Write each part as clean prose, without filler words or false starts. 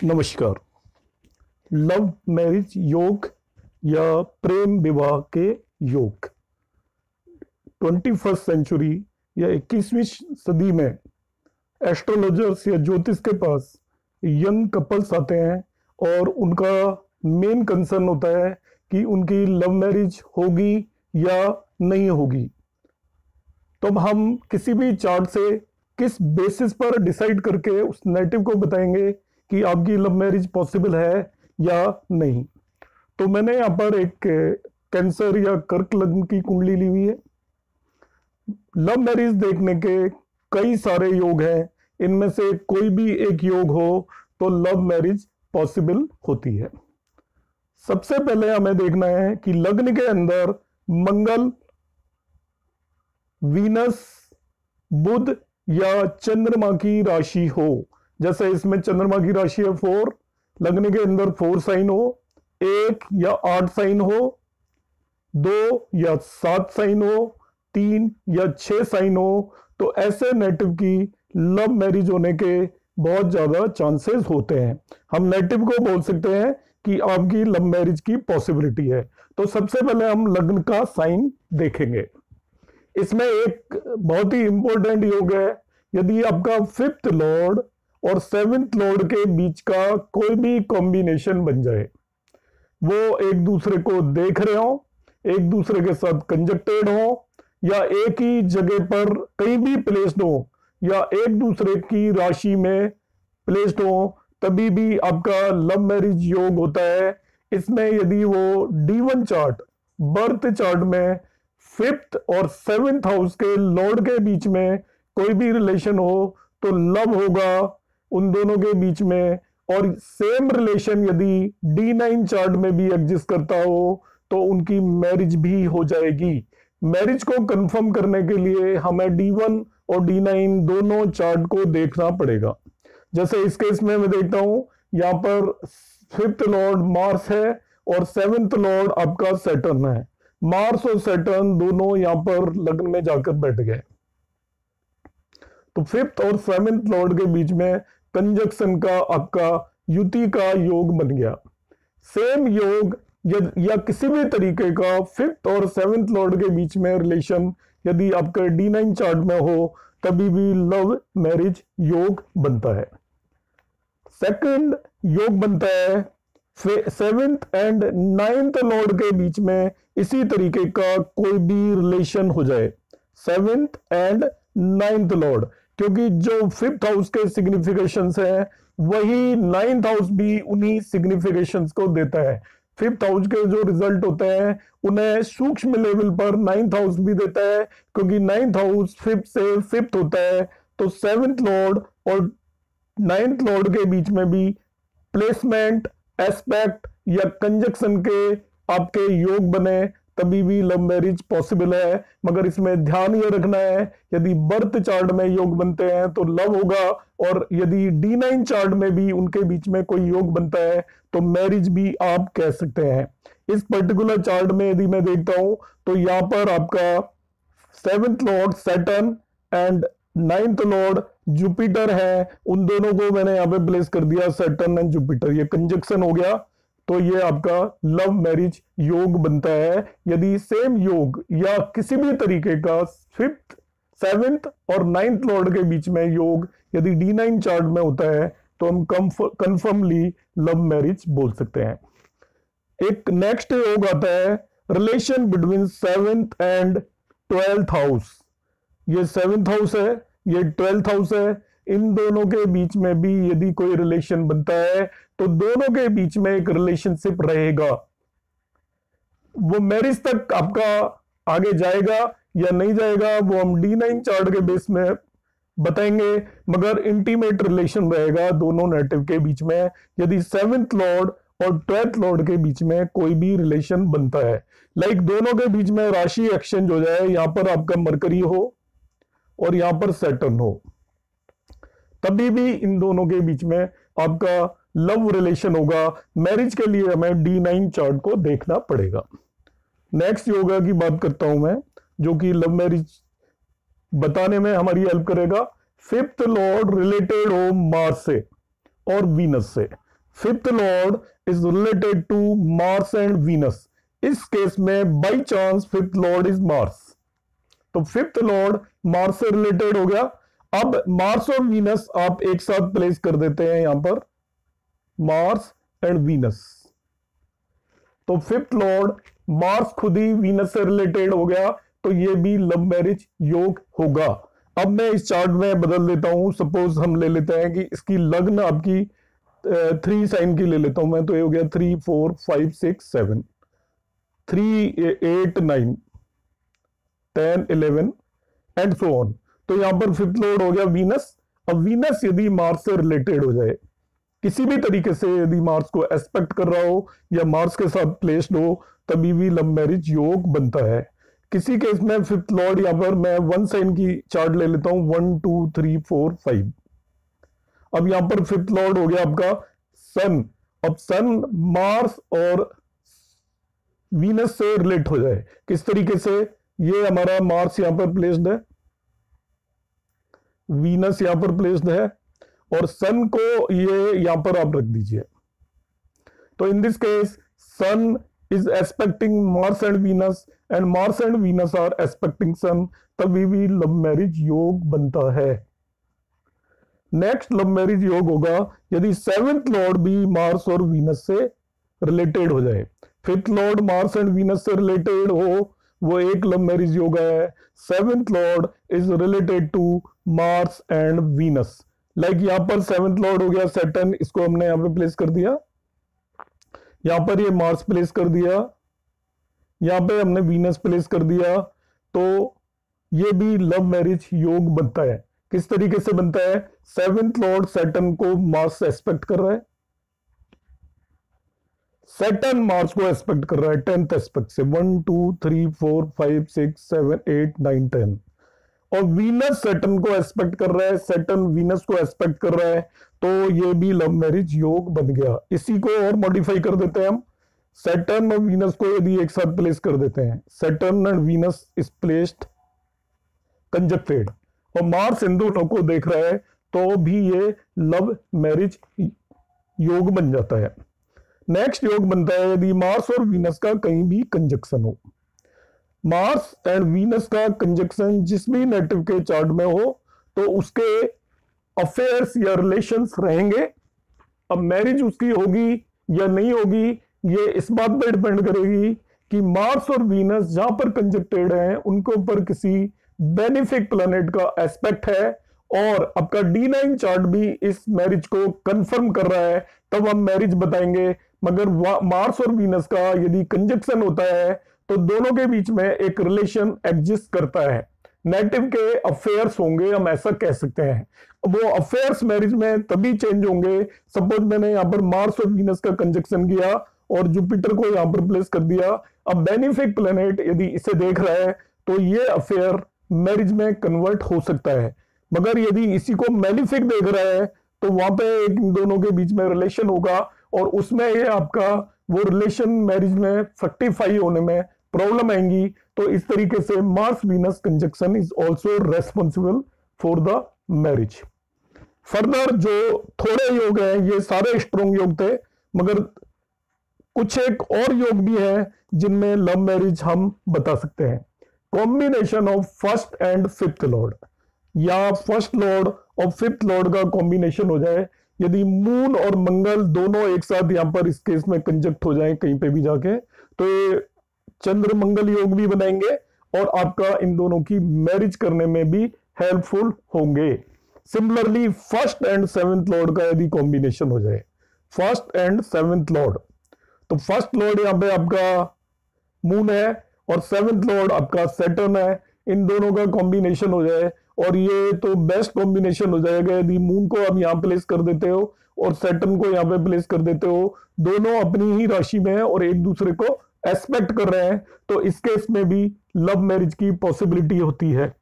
नमस्कार। Love marriage योग या प्रेम विवाह के योग 21st सेंचुरी या 21वीं सदी में एस्ट्रोलॉजर्स या ज्योतिष के पास यंग कपल्स आते हैं और उनका मेन कंसर्न होता है कि उनकी लव मैरिज होगी या नहीं होगी। तो अब हम किसी भी चार्ट से किस बेसिस पर डिसाइड करके उस नेटिव को बताएंगे कि आपकी लव मैरिज पॉसिबल है या नहीं। तो मैंने यहाँ पर एक कैंसर या कर्क लग्न की कुंडली ली हुई है। लव मैरिज देखने के कई सारे योग हैं, इनमें से कोई भी एक योग हो तो लव मैरिज पॉसिबल होती है। सबसे पहले हमें देखना है कि लग्न के अंदर मंगल, वीनस, बुध या चंद्रमा की राशि हो। जैसे इसमें चंद्रमा की राशि है 4, लग्न के अंदर 4 साइन हो, 1 या 8 साइन हो, 2 या 7 साइन हो, 3 या 6 साइन हो, तो ऐसे नेटिव की लव मैरिज होने के बहुत ज्यादा चांसेस होते हैं। हम नेटिव को बोल सकते हैं कि आपकी लव मैरिज की पॉसिबिलिटी है। तो सबसे पहले हम लग्न का साइन देखेंगे। इसमें एक बहुत ही इंपॉर्टेंट योग है। यदि आपका 5th लॉर्ड और 7th लॉर्ड के बीच का कोई भी कॉम्बिनेशन बन जाए, वो एक दूसरे को देख रहे हो, एक दूसरे के साथ कंजक्टेड हो, या एक ही जगह पर कहीं भी प्लेस्ड हो, या एक दूसरे की राशि में प्लेस्ड हो, तभी भी आपका लव मैरिज योग होता है। इसमें यदि वो D1 चार्ट, बर्थ चार्ट में 5th और 7th हाउस के लॉर्ड के बीच में कोई भी रिलेशन हो तो लव होगा उन दोनों के बीच में। और सेम रिलेशन यदि D9 चार्ट में भी एग्जिस्ट करता हो तो उनकी मैरिज भी हो जाएगी। मैरिज को कंफर्म करने के लिए हमें D1 और D9 दोनों चार्ट को देखना पड़ेगा। जैसे इस केस में मैं देखता हूं, यहाँ पर 5th लॉर्ड मार्स है और 7th लॉर्ड आपका सैटर्न है। मार्स और सैटर्न दोनों यहाँ पर लग्न में जाकर बैठ गए, तो 5th और 7th लॉर्ड के बीच में कंजक्शन का आपका युति का योग बन गया। सेम योग या किसी भी तरीके का 5th और 7th लॉर्ड के बीच में रिलेशन यदि आपके D9 चार्ट में हो तभी भी लव मैरिज योग बनता है। सेकंड योग बनता है 7th एंड 9th लॉर्ड के बीच में इसी तरीके का कोई भी रिलेशन हो जाए। 7th एंड 9th लॉर्ड, क्योंकि जो 5th हाउस के सिग्निफिकेशंस है वही 9th हाउस भी उन्हीं सिग्निफिकेशंस को देता है। 5th हाउस के जो रिजल्ट होते हैं उन्हें सूक्ष्म लेवल पर 9th हाउस भी देता है, क्योंकि 9th हाउस 5th से 5th होता है। तो 7th लॉर्ड और 9th लॉर्ड के बीच में भी प्लेसमेंट, एस्पेक्ट या कंजक्शन के आपके योग बने तभी भी लव मैरिज पॉसिबल है। मगर इसमें ध्यान ये रखना है, यदि बर्थ चार्ट में योग बनते हैं तो लव होगा, और यदि D9 चार्ट में भी उनके बीच में कोई योग बनता है तो मैरिज भी आप कह सकते हैं। इस पर्टिकुलर चार्ट में यदि मैं देखता हूं तो यहाँ पर आपका 7th lord Saturn and 9th lord Jupiter है। उन दोनों को मैंने यहाँ पे प्लेस कर दिया, सैटर्न एंड जुपिटर, ये कंजक्शन हो गया। तो ये आपका लव मैरिज योग बनता है। यदि सेम योग या किसी भी तरीके का 5th, 7th और 9th लॉर्ड के बीच में योग यदि D9 चार्ट में होता है तो हम कंफर्मली लव मैरिज बोल सकते हैं। एक नेक्स्ट योग आता है relation between 7th and 12th house. ये 7th हाउस है, ये 12th हाउस है। इन दोनों के बीच में भी यदि कोई रिलेशन बनता है तो दोनों के बीच में एक रिलेशनशिप रहेगा। वो मैरिज तक आपका आगे जाएगा या नहीं जाएगा वो हम D9 चार्ट के बेस में बताएंगे, मगर इंटीमेट रिलेशन रहेगा दोनों नेटिव के बीच में यदि 7th लॉर्ड और 12th लॉर्ड के बीच में कोई भी रिलेशन बनता है। लाइक दोनों के बीच में राशि एक्सचेंज हो जाए, यहां पर आपका मरकरी हो और यहां पर सैटर्न हो, तभी भी इन दोनों के बीच में आपका लव रिलेशन होगा। मैरिज के लिए हमें D9 चार्ट को देखना पड़ेगा। नेक्स्ट योगा की बात करता हूं मैं, जो कि लव मैरिज बताने में हमारी हेल्प करेगा। 5th लॉर्ड रिलेटेड हो मार्स से और वीनस से। Fifth lord is related to Mars and Venus. इस केस में by chance fifth lord is Mars, तो फिफ्थ लॉर्ड मार्स से रिलेटेड हो गया। अब मार्स और वीनस आप एक साथ प्लेस कर देते हैं यहां पर, मार्स एंड वीनस, तो फिफ्थ लॉर्ड मार्स खुद ही वीनस से रिलेटेड हो गया, तो ये भी लव मैरिज योग होगा। अब मैं इस चार्ट में बदल देता हूं, सपोज हम ले लेते हैं कि इसकी लग्न आपकी 3 साइन की ले लेता हूं मैं, तो ये हो गया 3 4 5 6 7 3 8 9 10 11 एंड सो ऑन। तो यहां पर फिफ्थ लॉर्ड हो गया वीनस। अब वीनस यदि मार्स से रिलेटेड हो जाए किसी भी तरीके से, यदि मार्स को एस्पेक्ट कर रहा हो या मार्स के साथ प्लेस्ड हो, तभी भी लव मैरिज योग बनता है। किसी केस में फिफ्थ लॉर्ड यहां पर मैं 1 साइन की चार्ट ले लेता हूं, 1 2 3 4 5। अब यहां पर फिफ्थ लॉर्ड हो गया आपका सन। अब सन मार्स और वीनस से रिलेट हो जाए किस तरीके से, ये हमारा मार्स यहां पर प्लेस्ड है, वीनस यहां पर प्लेस्ड है, और सन को ये यहां पर आप रख दीजिए। तो in this case sun is aspecting Mars and Venus and Mars and Venus are aspecting sun, तभी भी लव मैरिज योग बनता है। नेक्स्ट लव मैरिज योग होगा यदि सेवेंथ लॉर्ड भी मार्स और वीनस से रिलेटेड हो जाए। Fifth lord Mars and Venus से रिलेटेड हो, वो एक लव मैरिज योग है। Seventh lord is related to Mars and Venus. Like यहां पर सेवेंथ लॉर्ड हो गया सैटर्न, इसको हमने यहां पे प्लेस कर दिया, यहां पर ये मार्स प्लेस कर दिया, यहां पे हमने वीनस प्लेस कर दिया, तो ये भी लव मैरिज योग बनता है। किस तरीके से बनता है, सेवेंथ लॉर्ड सैटर्न को मार्स एस्पेक्ट कर रहा है, सैटर्न मार्स को एस्पेक्ट कर रहा है 10th एस्पेक्ट से, 1 2 3 4 5 6 7 8 9 10, और वीनस सैटर्न को एस्पेक्ट कर रहा है, सैटर्न वीनस को एस्पेक्ट कर रहा है, तो ये भी लव मैरिज योग बन गया। इसी को और मॉडिफाई कर देते हैं हम, सैटर्न और वीनस को यदि एक साथ प्लेस कर देते हैं, Saturn and Venus is placed conjuncted, और मार्स इन दोनों को देख रहा है, तो भी ये लव मैरिज योग बन जाता है। नेक्स्ट योग बनता है यदि मार्स और वीनस का कहीं भी कंजक्शन हो। मार्स एंड वीनस का कंजक्शन जिस भी नेटिव के चार्ट में हो, तो उसके अफेयर्स या रिलेशंस रहेंगे। अब मैरिज उसकी होगी या नहीं होगी, ये इस बात पर डिपेंड करेगी कि मार्स और वीनस जहां पर कंजक्टेड हैं उनके ऊपर किसी बेनिफिक प्लैनेट का एस्पेक्ट है, और आपका D9 चार्ट भी इस मैरिज को कंफर्म कर रहा है, तब हम मैरिज बताएंगे। मगर मार्स और वीनस का यदि कंजक्शन होता है, तो दोनों के बीच में एक रिलेशन एग्जिस्ट करता है, नेटिव के अफेयर्स होंगे, हम ऐसा कह सकते हैं। वो अफेयर्स मैरिज में तभी चेंज होंगे, सपोज मैंने यहाँ पर मार्स और वीनस का कंजक्शन किया और जुपिटर को यहाँ पर प्लेस कर दिया, अब बेनिफिक प्लैनेट यदि इसे देख रहा है, तो ये अफेयर मैरिज में कन्वर्ट हो सकता है। मगर यदि इसी को मैलिफिक देख रहा है, तो वहां पे एक दोनों के बीच में रिलेशन होगा, और उसमें ये आपका वो रिलेशन मैरिज में फ्रक्टिफाई होने में प्रॉब्लम आएंगी। तो इस तरीके से Mars Venus conjunction is also responsible for the marriage. Further जो थोड़े योग हैं, ये सारे स्ट्रॉन्ग योग थे, मगर कुछ एक और योग भी है जिनमें लव मैरिज हम बता सकते हैं। Combination of first and fifth lord, या फर्स्ट लॉर्ड और फिफ्थ लॉर्ड का कॉम्बिनेशन हो जाए, यदि मून और मंगल दोनों एक साथ यहां पर इस केस में कंजक्ट हो जाए कहीं पे भी जाके, तो ये चंद्र मंगल योग भी बनाएंगे, और आपका इन दोनों की मैरिज करने में भी हेल्पफुल होंगे। Similarly first and seventh lord का यदि कॉम्बिनेशन हो जाए, फर्स्ट एंड सेवेंथ लॉर्ड, तो फर्स्ट लॉर्ड यहां पे आपका मून है और सेवेंथ लॉर्ड आपका सैटर्न है, इन दोनों का कॉम्बिनेशन हो जाए, और ये तो बेस्ट कॉम्बिनेशन हो जाएगा यदि मून को आप यहां प्लेस कर देते हो और सैटर्न को यहां पे प्लेस कर देते हो, दोनों अपनी ही राशि में है और एक दूसरे को एस्पेक्ट कर रहे हैं, तो इस केस में भी लव मैरिज की पॉसिबिलिटी होती है।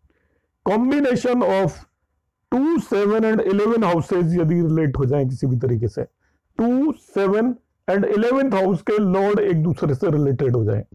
कॉम्बिनेशन ऑफ 2 7 एंड 11 हाउसेज यदि रिलेट हो जाए किसी भी तरीके से, 2 7 एंड 11th हाउस के लॉर्ड एक दूसरे से रिलेटेड हो जाए,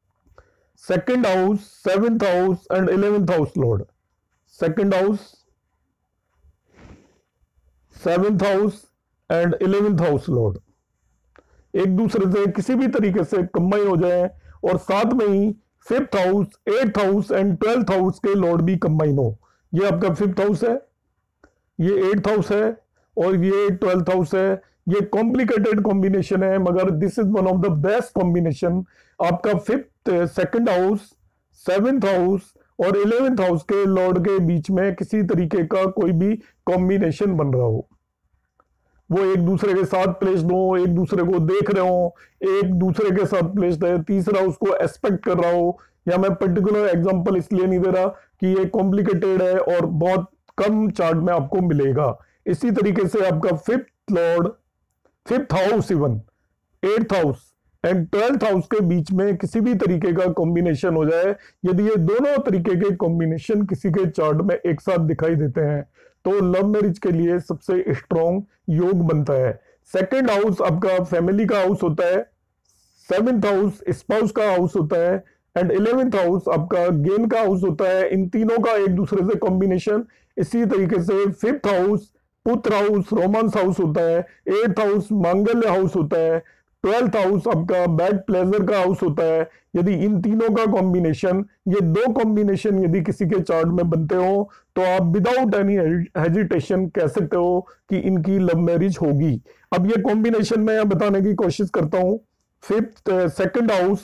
second house 7th house and 11th house lord, second house 7th house and 11th house lord एक दूसरे से किसी भी तरीके से कंबाइन हो जाए, और साथ में ही 5th house, 8th house and 12th house के लॉर्ड भी कंबाइन हो। ये आपका 5th हाउस है, ये 8th हाउस है और ये 12th हाउस है। ये कॉम्प्लिकेटेड कॉम्बिनेशन है, मगर this is one of the best combination. आपका 5th, 2nd house, 7th house और 11th हाउस के लॉर्ड के बीच में किसी तरीके का कोई भी कॉम्बिनेशन बन रहा हो, वो एक दूसरे के साथ प्लेस्ड हो, एक दूसरे को देख रहे हो, एक दूसरे के साथ प्लेस्ड है, तीसरा उसको एस्पेक्ट कर रहा हो। या मैं पर्टिकुलर एग्जांपल इसलिए नहीं दे रहा कि ये कॉम्प्लिकेटेड है और बहुत कम चार्ट में आपको मिलेगा। इसी तरीके से आपका 5th lord, 5th house, even 8th house and 12th house के बीच में किसी भी तरीके का कॉम्बिनेशन हो जाए, यदि ये दोनों तरीके के कॉम्बिनेशन किसी के चार्ट में एक साथ दिखाई देते हैं, तो लव मैरिज के लिए सबसे स्ट्रॉन्ग योग बनता है। 2nd हाउस आपका फैमिली का हाउस होता है, 7th हाउस स्पाउस का हाउस होता है एंड 11th हाउस आपका गेन का हाउस होता है। इन तीनों का एक दूसरे से कॉम्बिनेशन। इसी तरीके से 5th हाउस पुत्र हाउस, रोमांस हाउस होता है, 8th हाउस मांगल्य हाउस होता है, 12th हाउस आपका बैड प्लेजर का हाउस होता है। यदि इन तीनों का कॉम्बिनेशन, ये दो कॉम्बिनेशन यदि किसी के चार्ट में बनते हो, तो आप विदाउट एनी हेजिटेशन कह सकते हो कि इनकी लव मैरिज होगी। अब ये कॉम्बिनेशन मैं यहां बताने की कोशिश करता हूं। 5th, 2nd हाउस,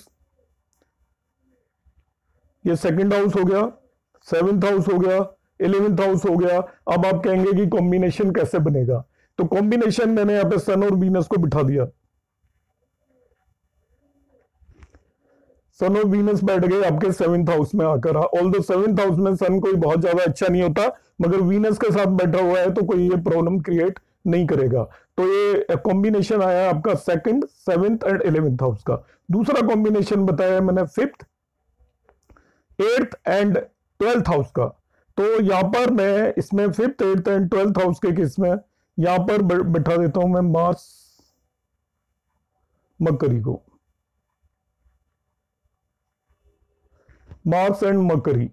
ये 2nd हाउस हो गया, 7th हाउस हो गया, 11th हाउस हो गया। अब आप कहेंगे कि कॉम्बिनेशन कैसे बनेगा, तो कॉम्बिनेशन मैंने यहां पे सन और वीनस को बिठा दिया। सन और वीनस बैठ गए आपके 7th हाउस में आकर। ऑल्दो 7th हाउस में सन कोई बहुत ज्यादा अच्छा नहीं होता, मगर वीनस के साथ बैठा हुआ है तो कोई ये प्रॉब्लम क्रिएट नहीं करेगा। तो ये कॉम्बिनेशन आया आपका 2nd, 7th and 11th house का। दूसरा कॉम्बिनेशन बताया मैंने 5th, 8th and 12th house का। तो यहां पर मैं इसमें 5th, 8th and 12th house के केस में यहां पर बैठा देता हूं मैं मार्स, मकरी को, मार्स एंड मकरी,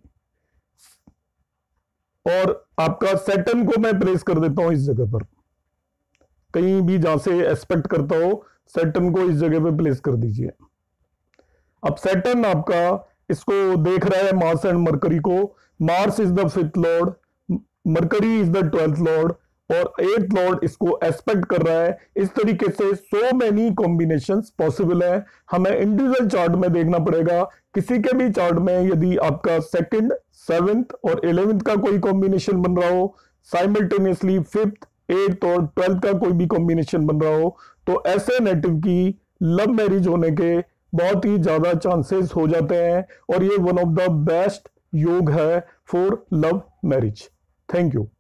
और आपका सैटर्न को मैं प्लेस कर देता हूं इस जगह पर। कहीं भी जहां से एस्पेक्ट करता हो, सैटर्न को इस जगह पे प्लेस कर दीजिए। अब सैटर्न आपका इसको देख रहा है, मार्स एंड मरकरी को। Mars is the 5th lord, Mercury is the 12th lord और 8th लॉर्ड इसको एस्पेक्ट कर रहा है। इस तरीके से सो मेनी कॉम्बिनेशंस पॉसिबल है। हमें इंडिविजुअल चार्ट में देखना पड़ेगा। किसी के भी चार्ट में यदि आपका 2nd, 7th और 11th का कोई कॉम्बिनेशन बन रहा हो, साइमल्टेनियसली 5th, 8th और 12th का कोई भी कॉम्बिनेशन बन रहा हो, तो ऐसे नेटिव की लव मैरिज होने के बहुत ही ज्यादा चांसेस हो जाते हैं, और ये वन ऑफ द बेस्ट योग है for love marriage. Thank you.